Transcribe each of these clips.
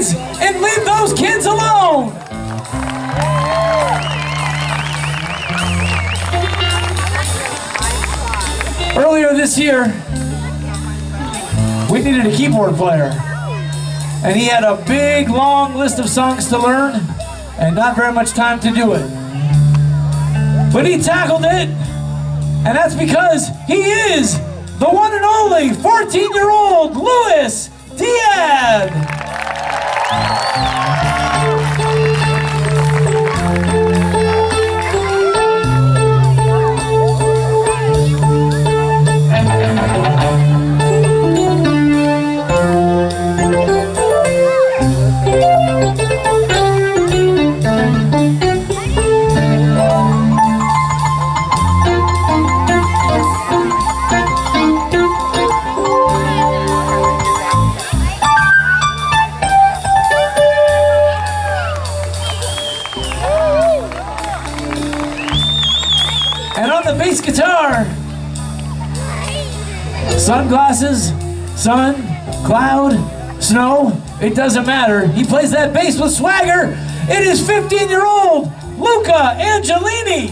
kids and leave those kids alone. Earlier this year, we needed a keyboard player. And he had a big, long list of songs to learn and not very much time to do it. But he tackled it, and that's because he is the one and only 14-year-old Luis Diaz. And on the bass guitar, sunglasses, sun, cloud, snow, it doesn't matter. He plays that bass with swagger. It is 15-year-old Luca Angelini.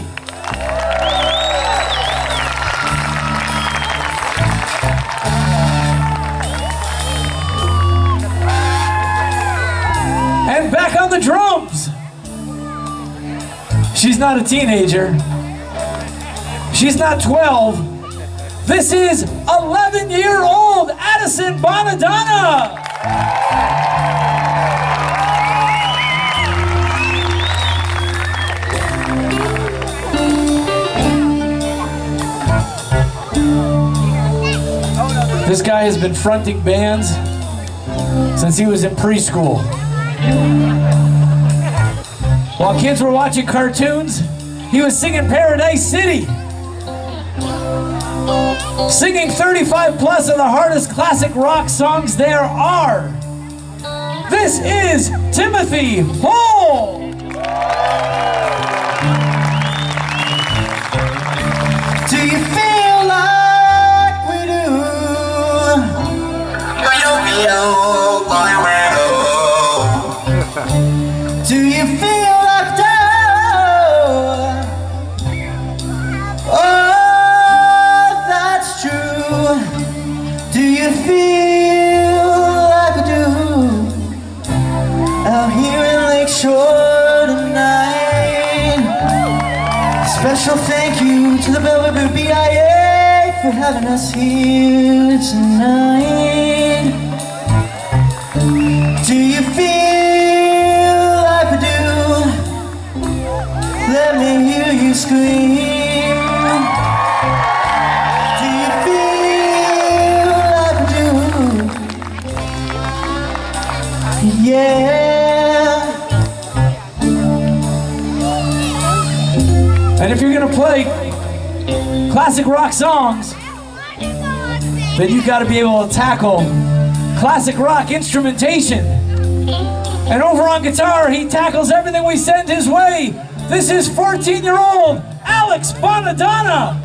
And back on the drums, she's not a teenager. She's not 12. This is 11-year-old Addison Bonadonna. This guy has been fronting bands since he was in preschool. While kids were watching cartoons, he was singing Paradise City. Singing 35 plus of the hardest classic rock songs there are. This is Timothy Hall. Do you feel like we do? Do you feel like down? Do you feel like I do? Out here in Lakeshore tonight. Special thank you to the Bellevue BIA for having us here tonight. Do you feel like I do? Let me hear you scream. Yeah. And if you're gonna play classic rock songs, then you gotta be able to tackle classic rock instrumentation. And over on guitar, he tackles everything we send his way. This is 14-year-old Alex Bonadonna.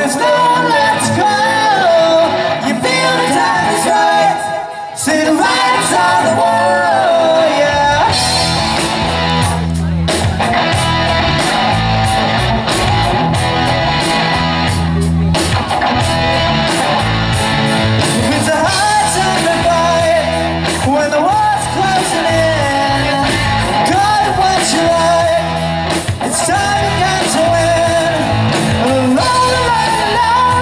there's no one left to call. You feel the time is right. See the writings on the wall, yeah. It's a hard time to fight when the war's closing in. Call it what you like. It's time you got to win. Alone, alone, alone.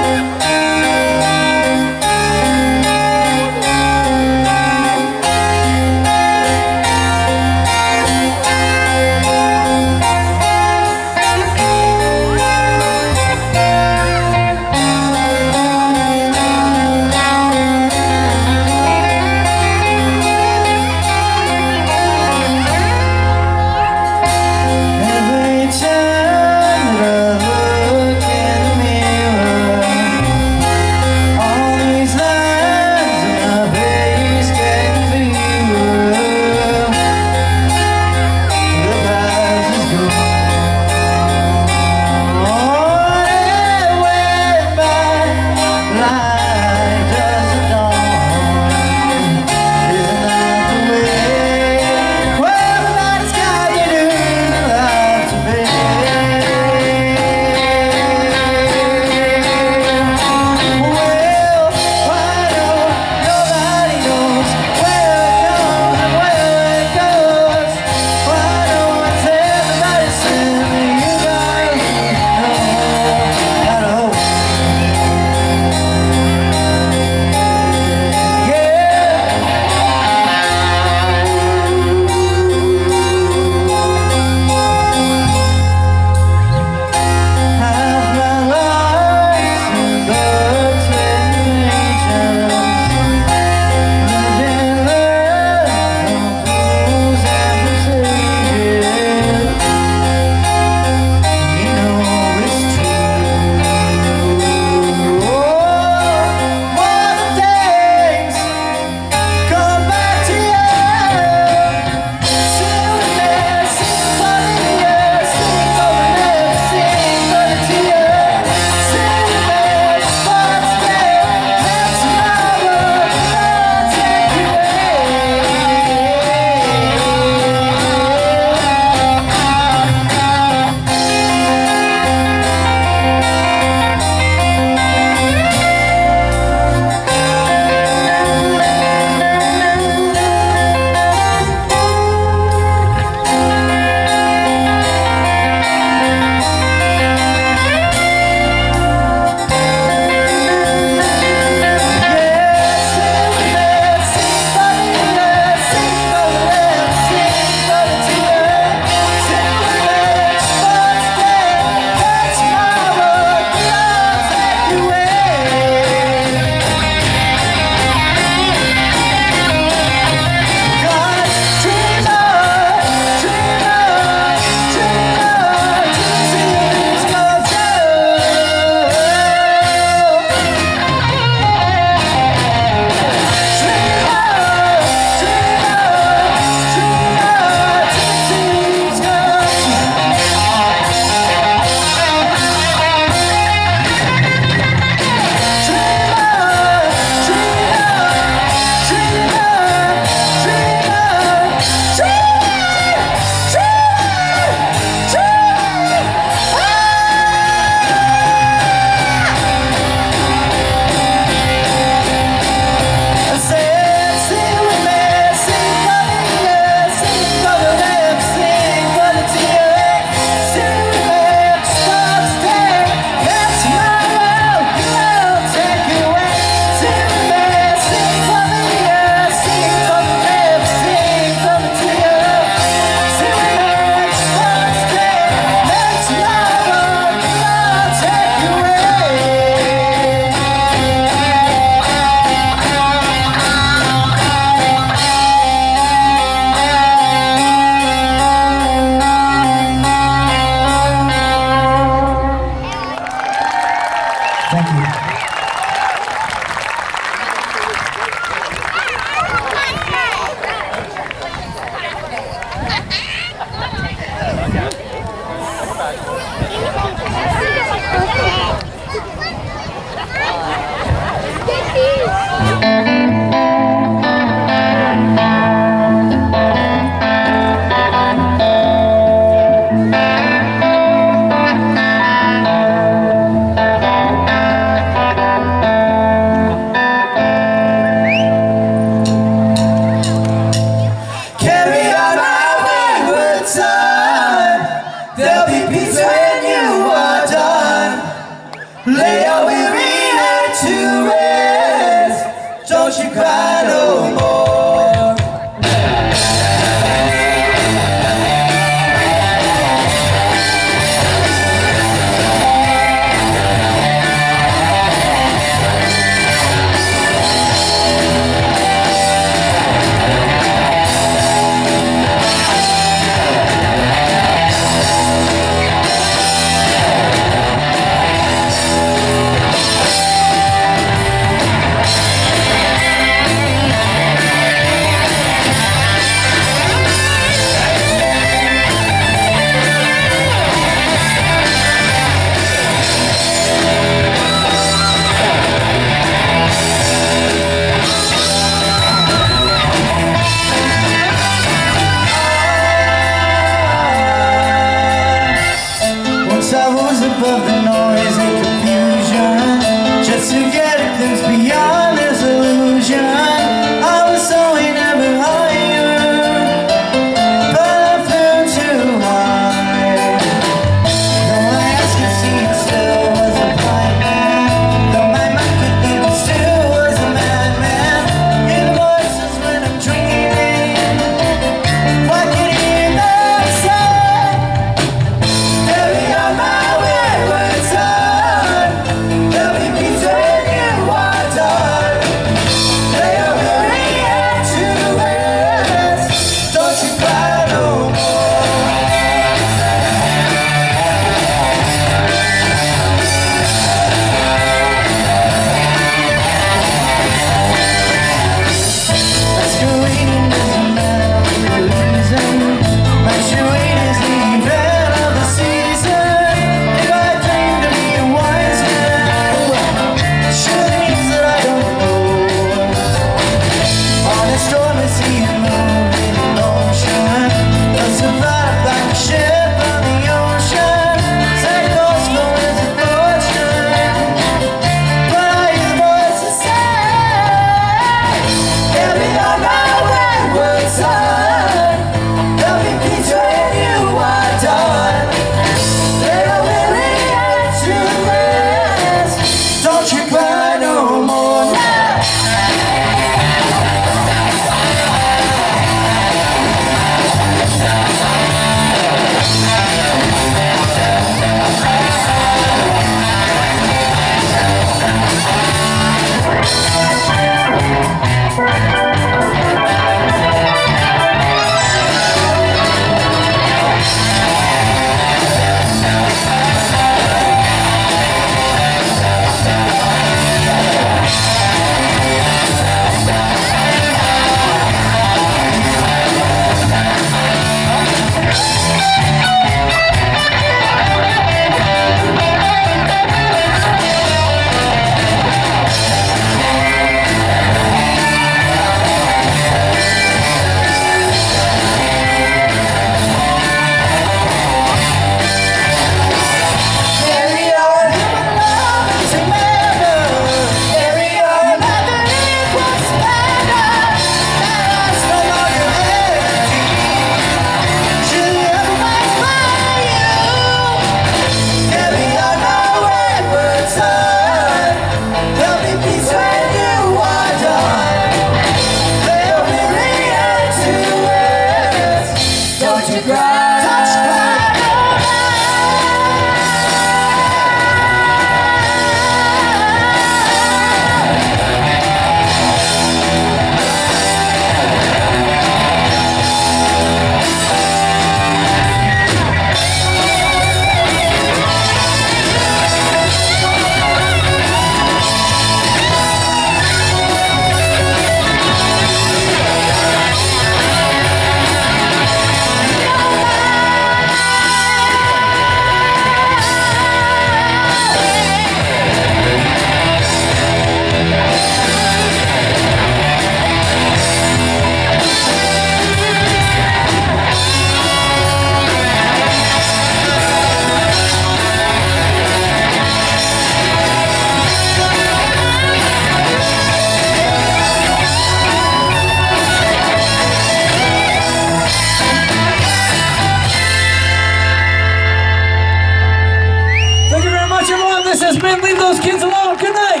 in, leave those kids alone. Good night.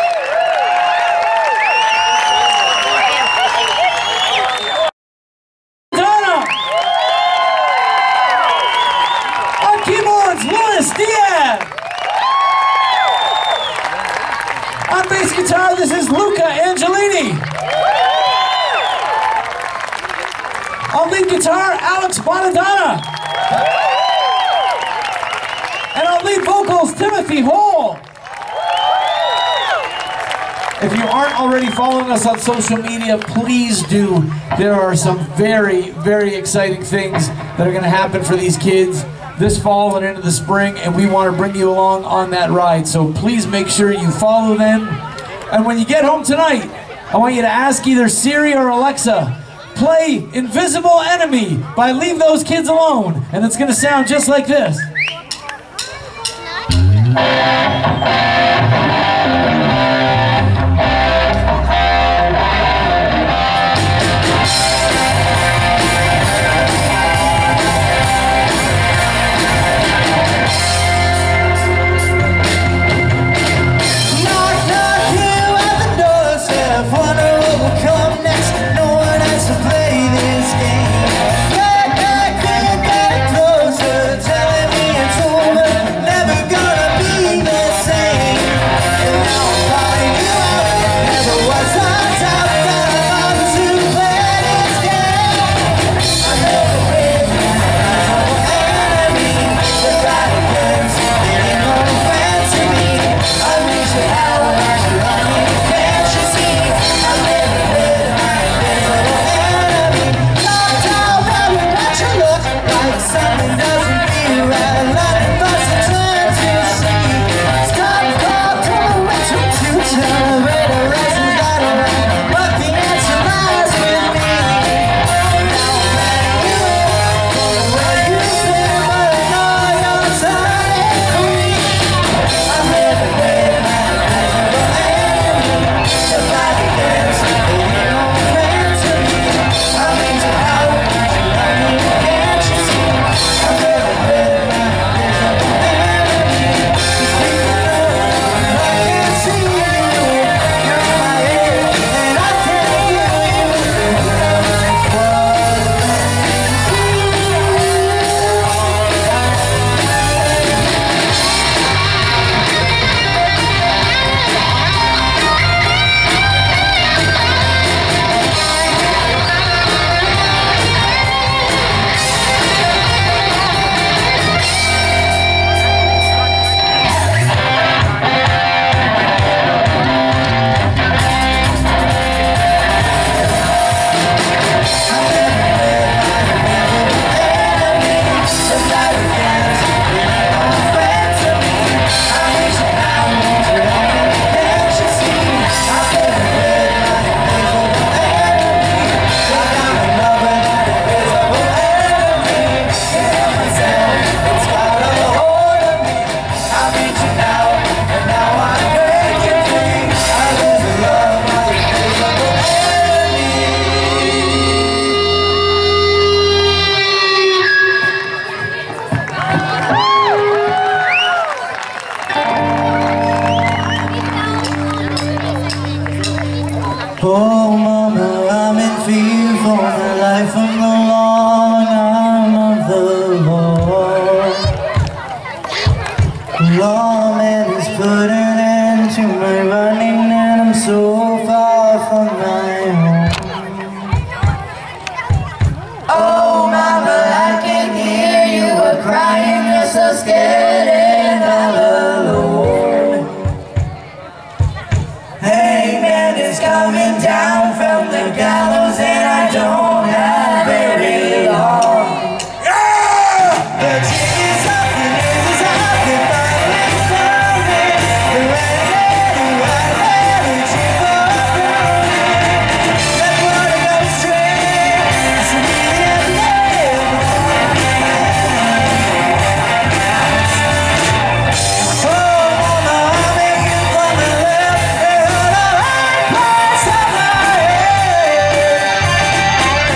Donna. On keyboards, Luis Diaz. On bass guitar, this is Luca Angelini. On lead guitar, Alex Bonadonna. And on lead vocals, Timothy Hall. If you aren't already following us on social media, please do. There are some very, very exciting things that are going to happen for these kids this fall and into the spring, and we want to bring you along on that ride. So please make sure you follow them. And when you get home tonight, I want you to ask either Siri or Alexa, play Invisible Enemy by Leave Those Kids Alone. And it's going to sound just like this. Oh mama, I'm in fear for my life from the long arm of the Lord. Lawman has put an end to my running and I'm so far from my home. Oh mama, I can hear you are crying, you're so scared and all alone. Hangman is coming down from the gallows and I don't have very long. Yeah! The jig is up, the news is up, the battle is coming. The red and white energy for let water go straight. So we have lived. Oh mama, I'm making from the left and the right place of my head.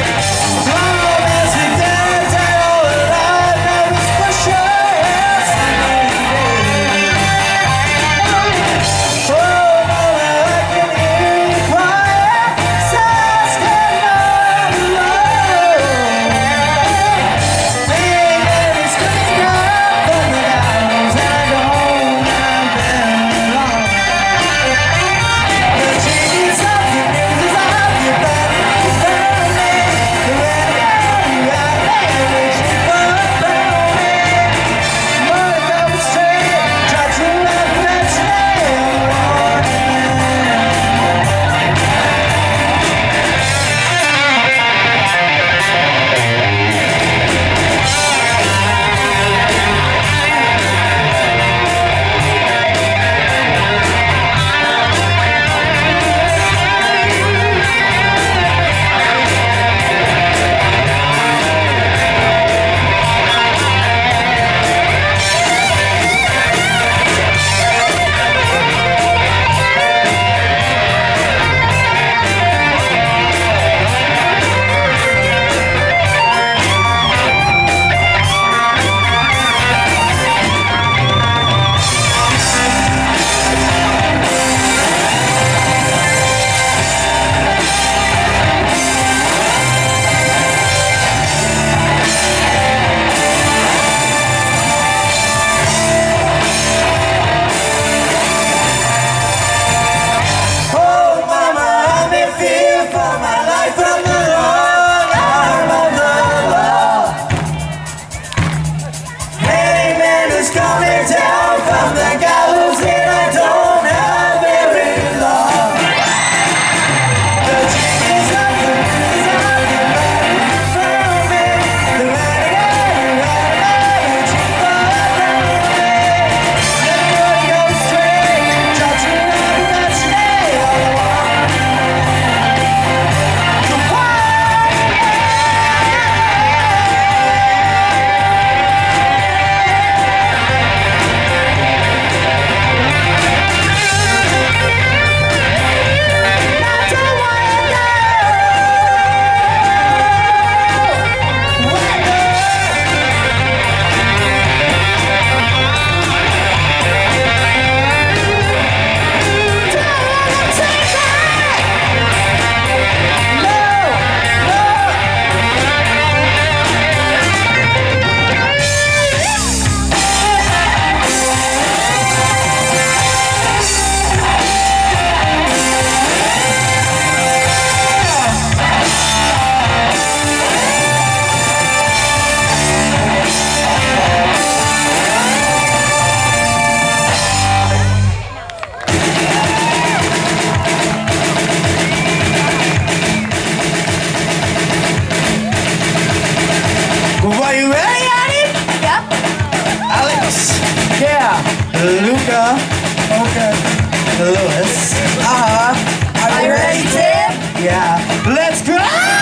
you ready, Annie? Yep. Alex. Yeah. Luca. Okay. Lewis. Are you ready, Tim? Yeah. Let's go!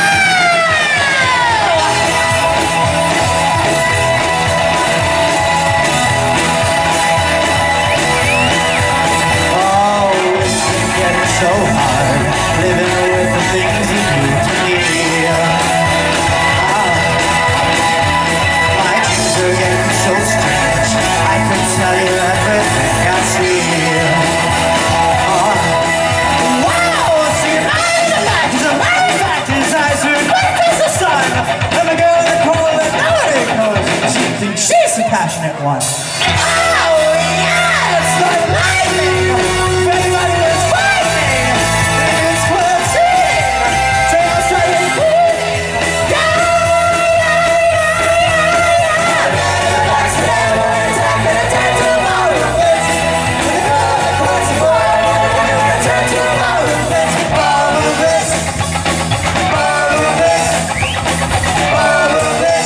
Oh, it's been getting so hard living with the things you do to me. My dreams are getting so strange. I could tell you everything I see. She's the passionate one. Oh, yeah, it's like lightning. Everybody was fighting. It's pulsating. Tails started bleeding. That's never gonna turn tomorrow. Turn tomorrow. All of this. All of this. All of this.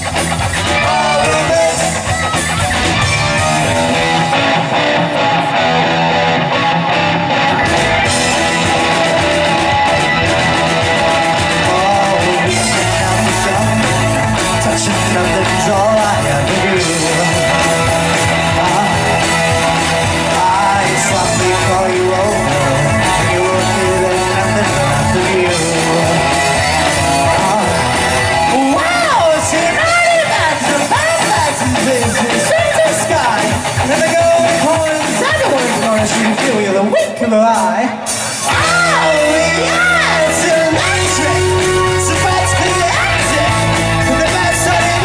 Nothing's all I ever do. I softly call you over. You will feel there's nothing left of you. Wow, it's an artifact of artifacts and visions straight to the sky. And they go in corners, everyone's gonna shoot you feel with a wink of an eye. Oh, yeah, it's electric. So let's connect it. To the best of it.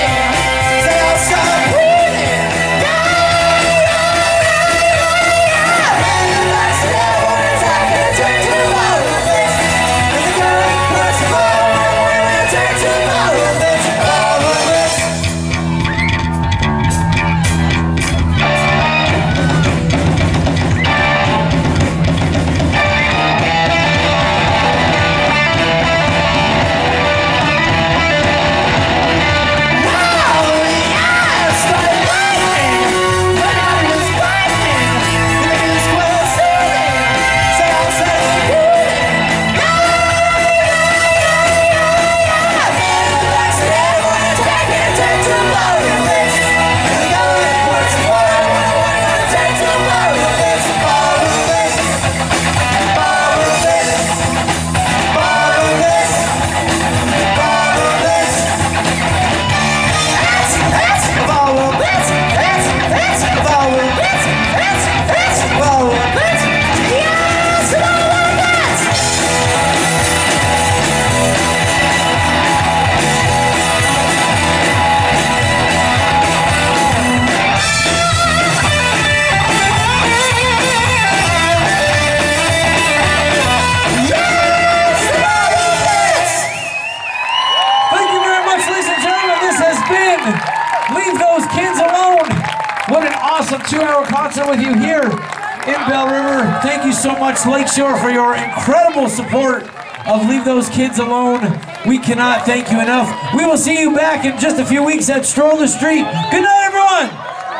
Leave Those Kids Alone. What an awesome 2-hour concert with you here in Belle River. Thank you so much, Lakeshore, for your incredible support of Leave Those Kids Alone. We cannot thank you enough. We will see you back in just a few weeks at Stroll the Street. Good night, everyone.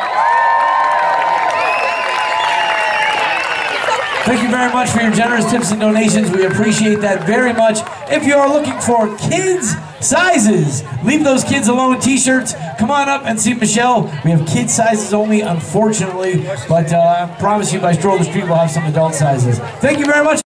Thank you very much for your generous tips and donations. We appreciate that very much. If you are looking for kids sizes, Leave Those Kids Alone t-shirts, come on up and see Michelle. We have kid sizes only, unfortunately, but I promise you by Stroll the Street we'll have some adult sizes. Thank you very much.